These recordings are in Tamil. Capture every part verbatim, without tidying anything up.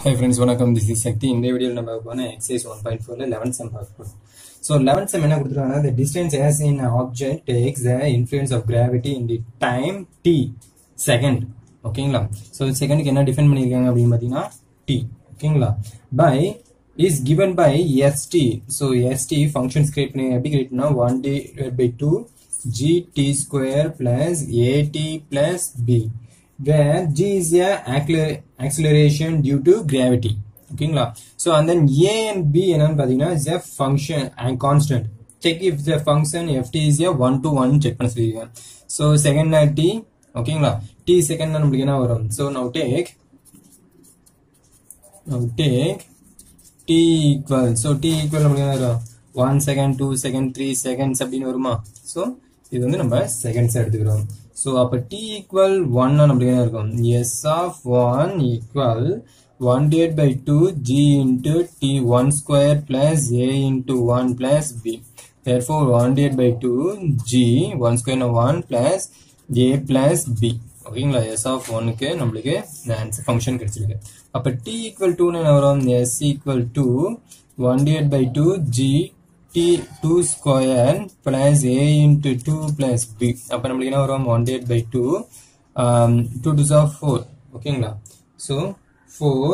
Hi friends, welcome. This is Shakti. In this video, we will see exercise one point four eleventh sum. So eleventh sum is the distance as in an object takes the influence of gravity in the time t second. Okay, so second can define t. Okay, by is given by st. So st function script one divided by two gt square plus at plus b, where g is a acceleration due to gravity. Okay, so and then a and b is a function and constant. Check if the function ft is a one to one. Check so second t. Okay, t second. So now take now take t equal. So t equal one second, two second, three seconds. So this is number seconds. So அப்ப t equal one s of one equal one divided by two g into t one square plus a into one plus b. Therefore one divided by two g one square no one plus a plus b. Okay, s of one க்கு நமக்கு answer function கிடைச்சிருக்கு. அப்ப t equal two ன்னு வரும் s equal to one divided by two g t two square plus a into two plus b. அப்ப நமக்கு என்ன வரும் one divided by two um two to the four. ஓகேங்களா, so four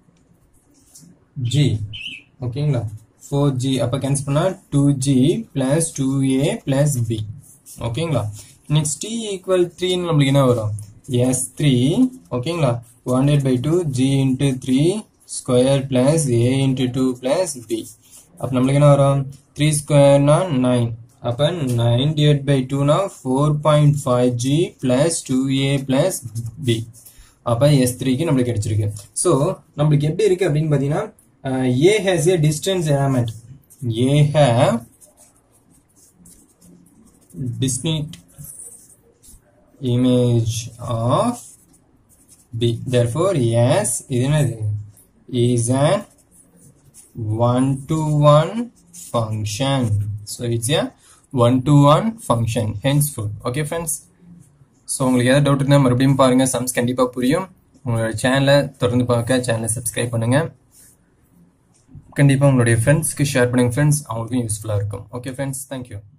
g. ஓகேங்களா, four g. அப்ப கேன்சல் பண்ணா two g plus two a plus b. ஓகேங்களா, next t equal three ன்னு நமக்கு என்ன வரும் s three. ஓகேங்களா, one divided by two g into three square plus a into two plus b. அப்ப நமக்கு என்ன வரும் three square na nine. அப்ப nine divided by two na four point five g plus two a plus b. அப்ப s three க்கு நமக்கு கிடைச்சிருக்கு. So நமக்கு எப்படி இருக்கு அப்படினு பாத்தீங்கன்னா a has a distance element. A have distinct image of b. Therefore s is an one to one function. So it's a one to one function henceforth. Okay friends, so உங்களுக்கு ஏதாவது டவுட் இருந்தா மறுபடியும் பாருங்க, சம்ஸ் கண்டிப்பா புரியும். உங்களோட சேனலை தொடர்ந்து பார்க்க சேனலை சப்ஸ்கிரைப் பண்ணுங்க. கண்டிப்பா உங்களுடைய ஃப்ரெண்ட்ஸ்க்கு ஷேர் பண்ணுங்க ஃப்ரெண்ட்ஸ், அவங்களுக்கும் யூஸ்ஃபுல்லா இருக்கும். Okay friends, thank you.